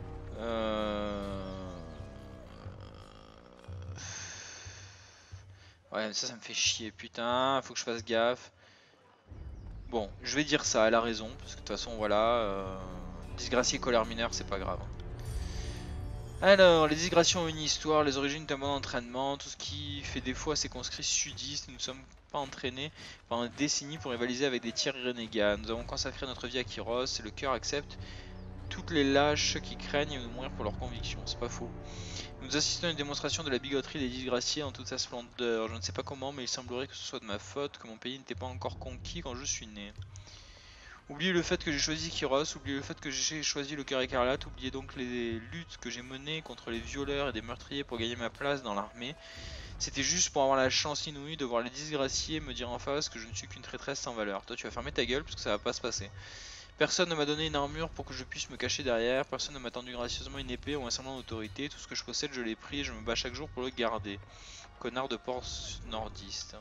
S1: Ouais, ça me fait chier, putain. Faut que je fasse gaffe. Bon, je vais dire ça, elle a raison. Parce que de toute façon, voilà. Disgracié colère mineure, c'est pas grave. Alors, les disgraciés ont une histoire, les origines d'un bon entraînement, tout ce qui fait défaut à ces conscrits sudistes. Nous ne sommes pas entraînés pendant des décennies pour rivaliser avec des tiers renégats. Nous avons consacré notre vie à Kyros et le cœur accepte toutes les lâches qui craignent de mourir pour leurs convictions. C'est pas faux. Nous assistons à une démonstration de la bigoterie des disgraciés en toute sa splendeur. Je ne sais pas comment, mais il semblerait que ce soit de ma faute que mon pays n'était pas encore conquis quand je suis né. Oubliez le fait que j'ai choisi Kyros, oubliez le fait que j'ai choisi le cœur écarlate, oubliez donc les luttes que j'ai menées contre les violeurs et des meurtriers pour gagner ma place dans l'armée. C'était juste pour avoir la chance inouïe de voir les disgraciés me dire en face que je ne suis qu'une traîtresse sans valeur. Toi tu vas fermer ta gueule parce que ça va pas se passer. Personne ne m'a donné une armure pour que je puisse me cacher derrière, personne ne m'a tendu gracieusement une épée ou un semblant d'autorité, tout ce que je possède je l'ai pris et je me bats chaque jour pour le garder. Connard de port nordiste.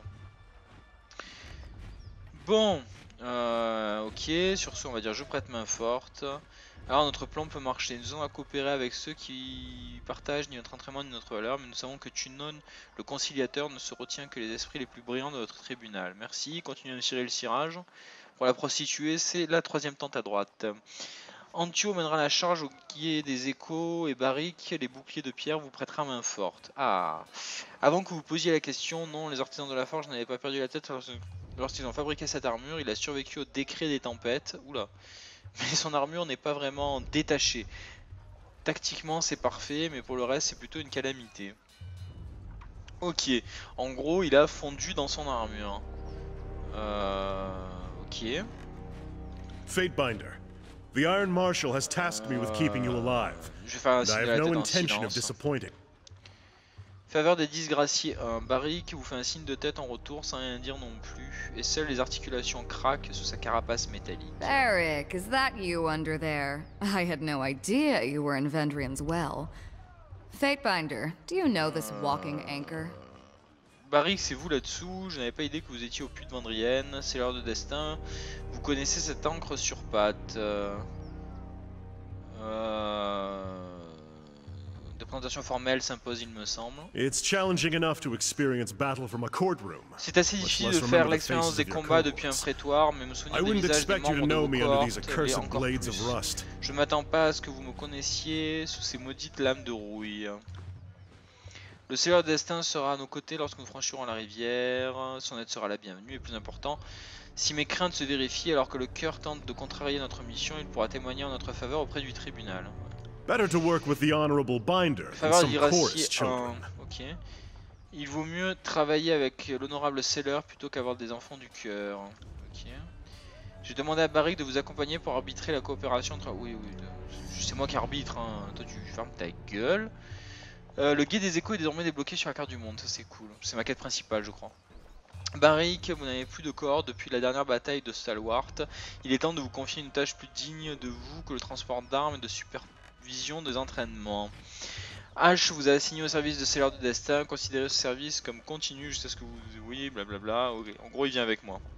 S1: Bon, ok, sur ce on va dire je prête main forte. Alors notre plan peut marcher, nous allons coopérer avec ceux qui partagent ni notre entraînement ni notre valeur, mais nous savons que Tunon, le conciliateur, ne se retient que les esprits les plus brillants de notre tribunal. Merci, continuez à tirer le cirage. Pour la prostituée, c'est la 3e tente à droite. Antio mènera la charge au guet des échos et Barrick, les boucliers de pierre, vous prêtera main forte. Ah, avant que vous posiez la question, non, les artisans de la forge n'avaient pas perdu la tête lorsqu'ils ont fabriqué cette armure. Il a survécu au décret des tempêtes. Oula. Mais son armure n'est pas vraiment détachée. Tactiquement c'est parfait, mais pour le reste c'est plutôt une calamité. Ok, en gros il a fondu dans son armure. Ok.
S6: Fatebinder, the Iron Marshal has tasked me with keeping you alive.
S1: Je vais faire un
S6: And I
S1: signe de
S6: have
S1: la
S6: no
S1: tête en
S6: intention of
S1: silence.
S6: disappointing.
S1: Faveur des disgraciés 1. Barrick vous fait un signe de tête en retour sans rien dire non plus. Et seules les articulations craquent sous sa carapace métallique.
S2: Barrick, is that you under there? I had no idea you were in Vendrian's well. Fatebinder, do you know this walking anchor?
S1: Barrick, c'est vous là-dessous. Je n'avais pas idée que vous étiez au puits de Vendrienne. C'est l'heure de destin. Vous connaissez cette encre sur pattes. De présentation formelle s'impose, il me semble.
S6: It's challenging enough to experience battle from a courtroom.
S1: C'est assez difficile de faire l'expérience des combats depuis un prétoire, mais me souvenir des visages des membres de vos cohortes l'est encore plus. Je ne m'attends pas à ce que vous me connaissiez sous ces maudites lames de rouille. Le Seigneur Destin sera à nos côtés lorsque nous franchirons la rivière. Son aide sera la bienvenue et plus important, si mes craintes se vérifient alors que le cœur tente de contrarier notre mission, il pourra témoigner en notre faveur auprès du tribunal.
S6: Better to work with the honorable Binder than some chorus children.
S1: Ok. Il vaut mieux travailler avec l'honorable Seller plutôt qu'avoir des enfants du cœur. Ok. J'ai demandé à Barrick de vous accompagner pour arbitrer la coopération entre... Oui, c'est moi qui arbitre, hein. Toi tu fermes ta gueule. Le guet des échos est désormais débloqué sur la carte du monde, ça c'est cool. C'est ma quête principale je crois. Barrick, vous n'avez plus de cohorte depuis la dernière bataille de Stalwart. Il est temps de vous confier une tâche plus digne de vous que le transport d'armes et de supervision des entraînements. H vous a assigné au service de Scelleur de Destin. Considérez ce service comme continu jusqu'à ce que vous... Oui, blablabla. Ok. En gros, il vient avec moi.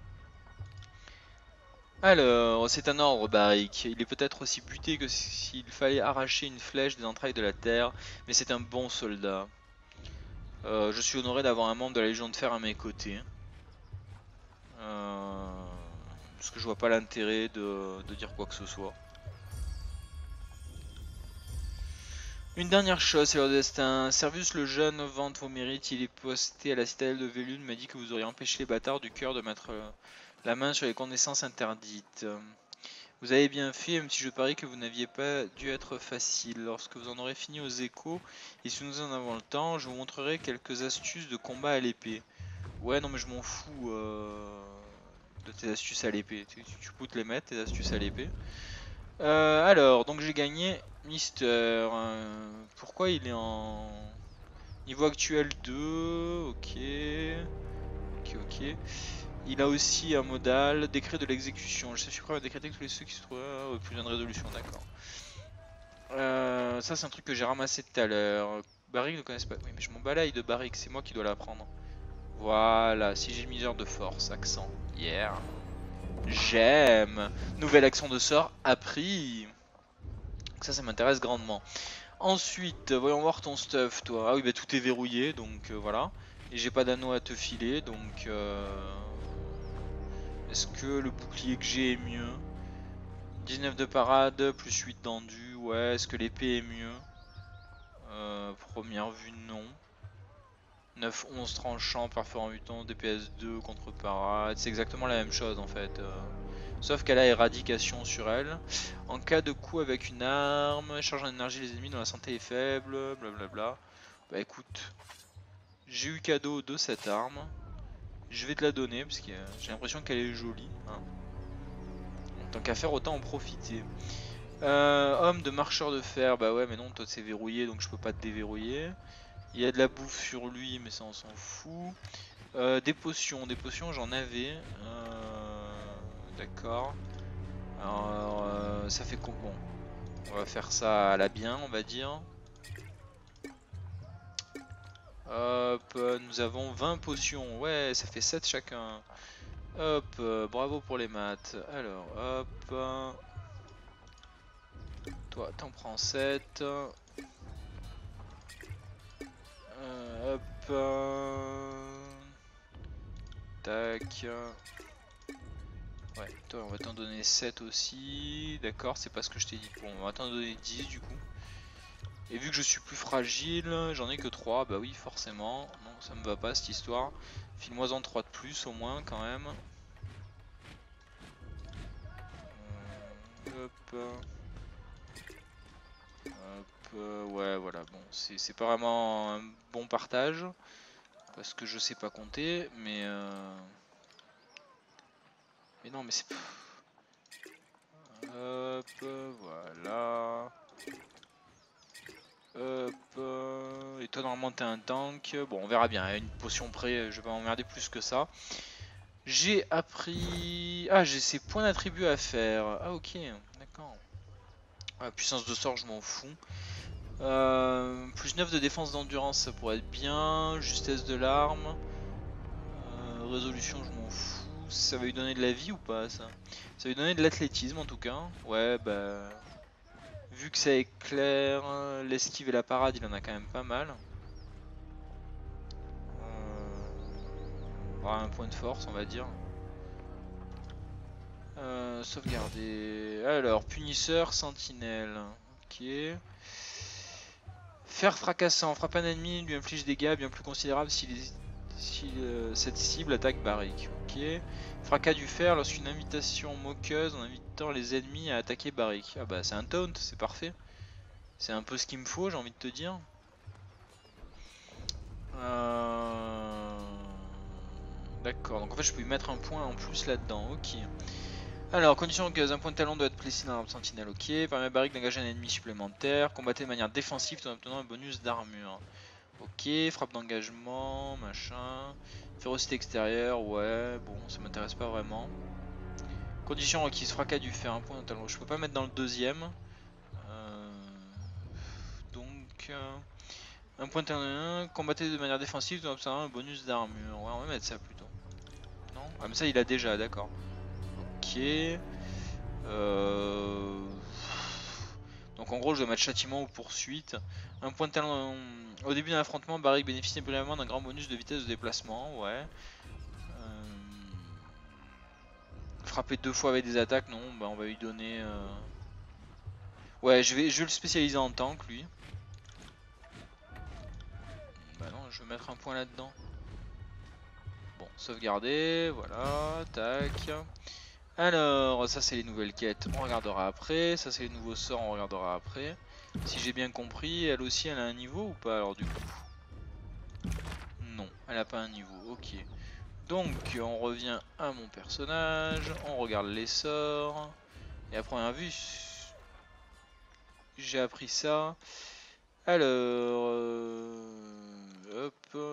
S1: Alors, c'est un ordre, Barik. Il est peut-être aussi buté que s'il fallait arracher une flèche des entrailles de la terre, mais c'est un bon soldat. Je suis honoré d'avoir un membre de la Légion de Fer à mes côtés. Parce que je vois pas l'intérêt de dire quoi que ce soit. Une dernière chose, c'est leur destin. Servus le jeune vante vos mérites. Il est posté à la citadelle de Vélune. M'a dit que vous auriez empêché les bâtards du cœur de mettre la main sur les connaissances interdites. Vous avez bien fait, même si je parie que vous n'aviez pas dû être facile. Lorsque vous en aurez fini aux échos, et si nous en avons le temps, je vous montrerai quelques astuces de combat à l'épée. Ouais, non mais je m'en fous de tes astuces à l'épée. Tu peux te les mettre, tes astuces à l'épée. Alors, donc j'ai gagné Mister. Pourquoi il est en niveau actuel 2? Ok. Ok. Il a aussi un modal, décret de l'exécution. Je suis prêt à décréter que tous les ceux qui se trouvent plus d'une résolution, d'accord. Ça c'est un truc que j'ai ramassé tout à l'heure. Barrick ne connaissent pas. Oui, mais je m'en balaye de Barrick, c'est moi qui dois l'apprendre. Voilà, si j'ai misère de force, accent. Yeah. J'aime. Nouvel accent de sort appris. Ça m'intéresse grandement. Ensuite, voyons voir ton stuff, toi. Ah oui, bah tout est verrouillé, donc voilà. Et j'ai pas d'anneau à te filer, donc... Est-ce que le bouclier que j'ai est mieux? 19 de parade, plus 8 d'endu, ouais. Est-ce que l'épée est mieux? Première vue, non. 9-11 tranchant, perforant 8 ans, DPS 2 contre parade. C'est exactement la même chose en fait. Sauf qu'elle a éradication sur elle. En cas de coup avec une arme, charge en énergie les ennemis dont la santé est faible, blablabla. Bah écoute, j'ai eu cadeau de cette arme. Je vais te la donner parce que j'ai l'impression qu'elle est jolie. Hein. Tant qu'à faire, autant en profiter. Homme de marcheur de fer, bah ouais, mais non, toi c'est verrouillé donc je peux pas te déverrouiller. Il y a de la bouffe sur lui, mais ça on s'en fout. Des potions j'en avais. D'accord. Alors, ça fait bon. On va faire ça à la bien, on va dire. Hop, nous avons 20 potions. Ouais, ça fait 7 chacun. Hop, bravo pour les maths. Alors, hop. Toi, t'en prends 7. Hop. Tac. Ouais, toi on va t'en donner 7 aussi. D'accord, c'est pas ce que je t'ai dit. Bon, on va t'en donner 10 du coup. Et vu que je suis plus fragile, j'en ai que 3. Bah oui, forcément. Non, ça me va pas cette histoire. File-moi en 3 de plus au moins quand même. Hop. Hop. Ouais, voilà. Bon, c'est pas vraiment un bon partage. Parce que je sais pas compter. Mais non, mais c'est... Hop, voilà. Hop, et toi normalement t'es un tank. Bon, on verra bien, à une potion près, je vais pas m'emmerder plus que ça. J'ai appris... Ah, j'ai ces points d'attribut à faire. Ah ok, d'accord. Puissance de sort, je m'en fous. Plus 9 de défense d'endurance, ça pourrait être bien. Justesse de l'arme. Résolution, je m'en fous. Ça va lui donner de la vie ou pas, ça? Ça va lui donner de l'athlétisme en tout cas. Ouais, bah... Vu que ça éclaire, l'esquive et la parade, il en a quand même pas mal. Un point de force, on va dire. Sauvegarder. Alors, punisseur, sentinelle. Ok. Fer fracassant. Frappe un ennemi, lui inflige des dégâts bien plus considérables si cette cible attaque Barrick. Ok. Fracas du fer lorsqu'une invitation moqueuse en invitant les ennemis à attaquer Barrick. Ah bah c'est un taunt, c'est parfait. C'est un peu ce qu'il me faut, j'ai envie de te dire. D'accord, donc en fait je peux lui mettre un point en plus là-dedans, ok. Alors, condition que un point de talent doit être placé dans l'arbre sentinelle, ok. Permet à Barrick d'engager un ennemi supplémentaire. Combattez de manière défensive tout en obtenant un bonus d'armure. Ok, frappe d'engagement, machin. Férocité extérieure, ouais, bon, ça m'intéresse pas vraiment. Condition requise, fracas du fer, un point de talent. Je peux pas mettre dans le deuxième. Donc, donc. Un point de combattez de manière défensive, en obtenant un bonus d'armure. Ouais, on va mettre ça plutôt. Non? Ah, mais ça, il a déjà, d'accord. Ok. Donc en gros, je dois mettre châtiment ou poursuite. Un point de talent. Au début d'un affrontement, Barrick bénéficie brièvement d'un grand bonus de vitesse de déplacement. Ouais. Frapper 2 fois avec des attaques, non. Bah, on va lui donner. Ouais, je vais le spécialiser en tank, lui. Bah non, je vais mettre un point là-dedans. Bon, sauvegarder, voilà, tac. Alors, ça c'est les nouvelles quêtes, on regardera après. Ça c'est les nouveaux sorts, on regardera après. Si j'ai bien compris, elle aussi elle a un niveau ou pas alors du coup? Non, elle a pas un niveau, ok. Donc on revient à mon personnage, on regarde les sorts. Et à première vue, j'ai appris ça. Alors, hop.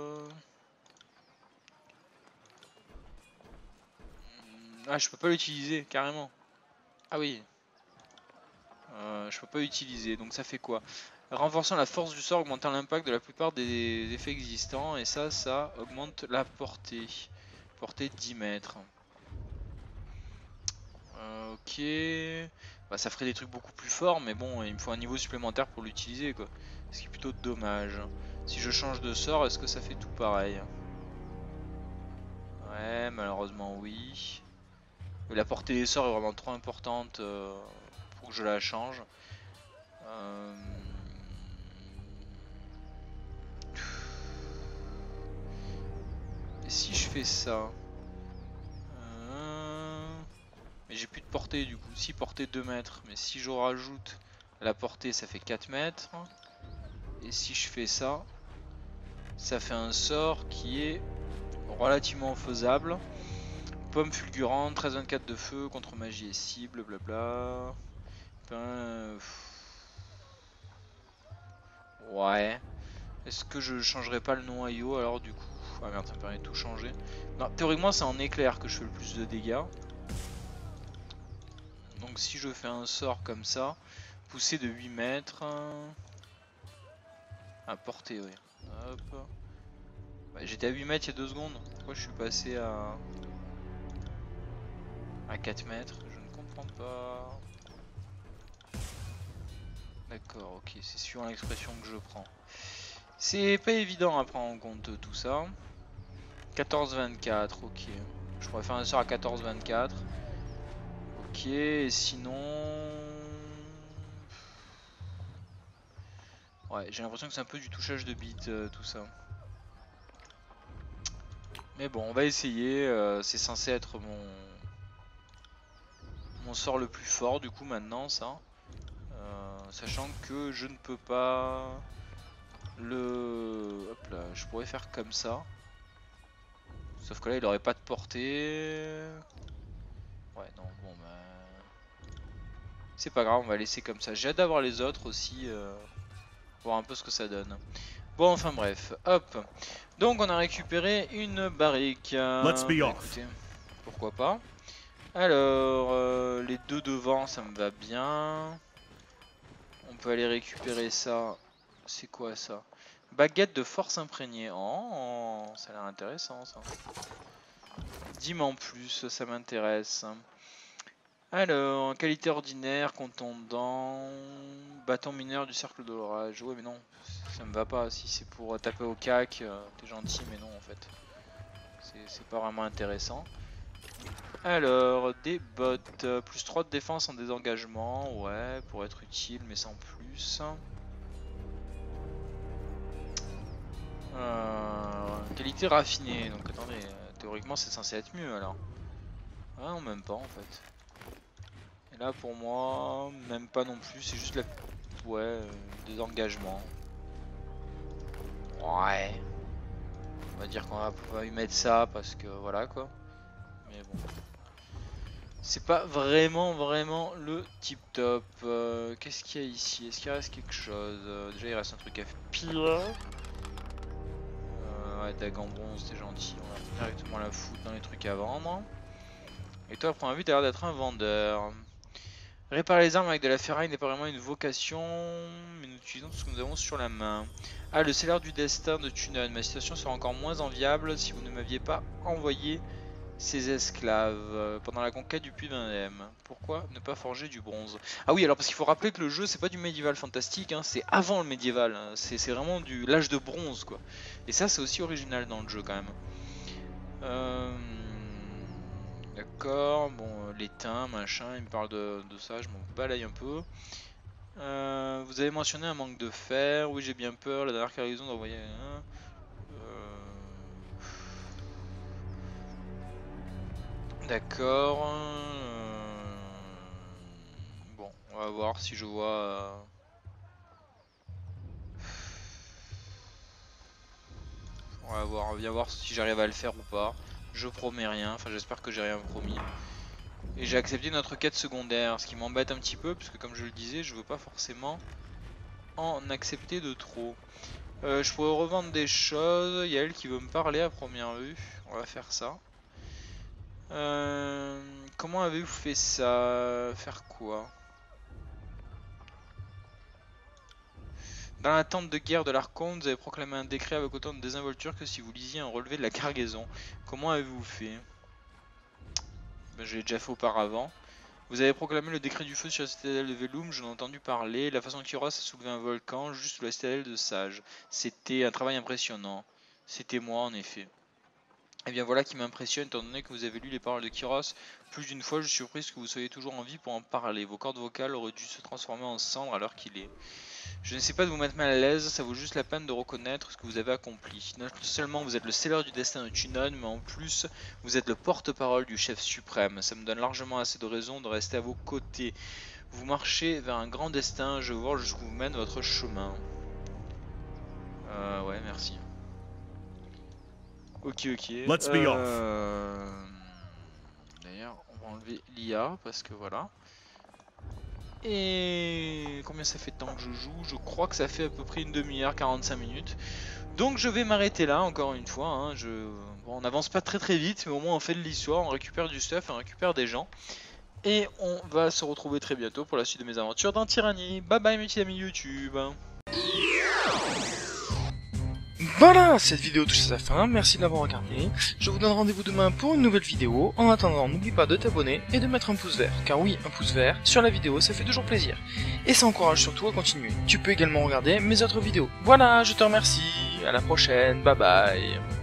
S1: Ah, je peux pas l'utiliser carrément. Ah oui. Je peux pas l'utiliser. Donc ça fait quoi? Renforçant la force du sort, augmentant l'impact de la plupart des effets existants. Et ça augmente la portée. Portée de 10 mètres. Ok. Bah, ça ferait des trucs beaucoup plus forts. Mais bon, il me faut un niveau supplémentaire pour l'utiliser, quoi. Ce qui est plutôt dommage. Si je change de sort, est-ce que ça fait tout pareil? Ouais, malheureusement oui. La portée des sorts est vraiment trop importante pour que je la change. Et si je fais ça, mais j'ai plus de portée du coup. Si portée 2 mètres, mais si je rajoute la portée, ça fait 4 mètres. Et si je fais ça, ça fait un sort qui est relativement faisable. Pomme fulgurante, 13-24 de feu contre magie et cible, blabla. Ouais. Est-ce que je changerai pas le nom IO alors du coup? Ah merde, ça me permet de tout changer. Non, théoriquement c'est en éclair que je fais le plus de dégâts. Donc si je fais un sort comme ça, poussée de 8 mètres. À portée, oui. Hop. Bah, j'étais à 8 mètres il y a 2 secondes. Pourquoi je suis passé à 4 mètres? Je ne comprends pas. D'accord, ok, c'est suivant l'expression que je prends. C'est pas évident à prendre en compte tout ça. 14-24, ok. Je pourrais faire un sort à 14-24. Ok, et sinon... Ouais, j'ai l'impression que c'est un peu du touchage de bite tout ça. Mais bon, on va essayer. C'est censé être mon sort le plus fort du coup maintenant ça. Sachant que je ne peux pas le... Hop là, je pourrais faire comme ça. Sauf que là il aurait pas de portée. Ouais non bon bah... C'est pas grave, on va laisser comme ça. J'ai hâte d'avoir les autres aussi. Voir un peu ce que ça donne. Bon enfin bref, hop. Donc on a récupéré une barrique.
S6: Let's be off.
S1: Écoutez, pourquoi pas. Alors les deux devant ça me va bien. On peut aller récupérer ça. C'est quoi ça? Baguette de force imprégnée. Oh, ça a l'air intéressant ça. 10 en plus, ça m'intéresse. Alors, qualité ordinaire, contondant, bâton mineur du cercle de l'orage. Ouais mais non, ça me va pas. Si c'est pour taper au cac, t'es gentil mais non en fait. C'est pas vraiment intéressant. Alors, des bottes, plus 3 de défense en désengagement, ouais, pour être utile mais sans plus. Qualité raffinée, donc attendez, théoriquement c'est censé être mieux alors. Ah non, même pas en fait. Et là pour moi, même pas non plus, c'est juste la... Ouais, des engagements. Ouais. On va dire qu'on va y mettre ça parce que voilà quoi. Mais bon. C'est pas vraiment le tip top. Qu'est-ce qu'il y a ici? Est-ce qu'il reste quelque chose? Déjà il reste un truc à pire. Ouais, dague en bronze, c'est gentil. On va directement la foutre dans les trucs à vendre. Et toi, à première vue, t'as l'air d'être un vendeur. Réparer les armes avec de la ferraille n'est pas vraiment une vocation, mais nous utilisons tout ce que nous avons sur la main. Ah, le scelleur du destin de Tunon. Ma situation sera encore moins enviable si vous ne m'aviez pas envoyé ces esclaves pendant la conquête du puits d'Indem. Pourquoi ne pas forger du bronze? Ah oui, alors parce qu'il faut rappeler que le jeu, c'est pas du médiéval fantastique, hein, c'est avant le médiéval. Hein, c'est vraiment de l'âge de bronze, quoi. Et ça, c'est aussi original dans le jeu, quand même. D'accord, bon, l'étain, machin, il me parle de ça, je m'en balaye un peu. Vous avez mentionné un manque de fer, oui j'ai bien peur, la dernière cargaison d'envoyer un... D'accord. Bon, on va voir si je vois... On va voir, bien voir si j'arrive à le faire ou pas. Je promets rien, enfin j'espère que j'ai rien promis. Et j'ai accepté notre quête secondaire, ce qui m'embête un petit peu, puisque comme je le disais, je veux pas forcément en accepter de trop. Je pourrais revendre des choses, il y a elle qui veut me parler à première vue, on va faire ça. Comment avez-vous fait ça? Faire quoi? Dans la tente de guerre de l'Archonte, vous avez proclamé un décret avec autant de désinvolture que si vous lisiez un relevé de la cargaison. Comment avez-vous fait? Ben, je l'ai déjà fait auparavant. Vous avez proclamé le décret du feu sur la citadelle de Velum, j'en ai entendu parler. La façon Kyros a soulevé un volcan juste sous la citadelle de Sage. C'était un travail impressionnant. C'était moi en effet. Et bien voilà qui m'impressionne étant donné que vous avez lu les paroles de Kyros plus d'une fois, je suis surprise que vous soyez toujours en vie pour en parler. Vos cordes vocales auraient dû se transformer en cendres à l'heure qu'il est. Je ne sais pas de vous mettre mal à l'aise, ça vaut juste la peine de reconnaître ce que vous avez accompli. Non seulement vous êtes le scelleur du destin de Tunon, mais en plus vous êtes le porte-parole du chef suprême. Ça me donne largement assez de raisons de rester à vos côtés. Vous marchez vers un grand destin, je veux voir jusqu'où vous mène votre chemin. Ouais, merci. Ok.
S6: Let's be off.
S1: D'ailleurs, on va enlever l'IA parce que voilà. Et combien ça fait de temps que je joue? Je crois que ça fait à peu près une demi-heure, 45 minutes. Donc je vais m'arrêter là, encore une fois. Hein. Bon, on n'avance pas très vite, mais au moins on fait de l'histoire, on récupère du stuff, on récupère des gens. Et on va se retrouver très bientôt pour la suite de mes aventures dans Tyrannie. Bye bye mes petits amis YouTube.
S7: Voilà, cette vidéo touche à sa fin, merci de l'avoir regardé. Je vous donne rendez-vous demain pour une nouvelle vidéo. En attendant, n'oublie pas de t'abonner et de mettre un pouce vert. Car oui, un pouce vert sur la vidéo, ça fait toujours plaisir. Et ça encourage surtout à continuer. Tu peux également regarder mes autres vidéos. Voilà, je te remercie. À la prochaine. Bye bye.